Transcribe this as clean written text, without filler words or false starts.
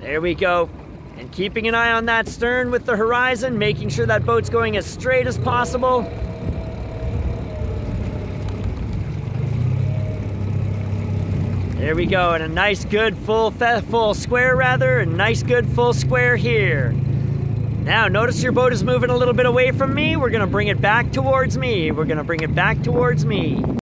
There we go. And keeping an eye on that stern with the horizon, making sure that boat's going as straight as possible. There we go, and a nice good full square rather, a nice good full square here. Now notice your boat is moving a little bit away from me. We're gonna bring it back towards me. We're gonna bring it back towards me.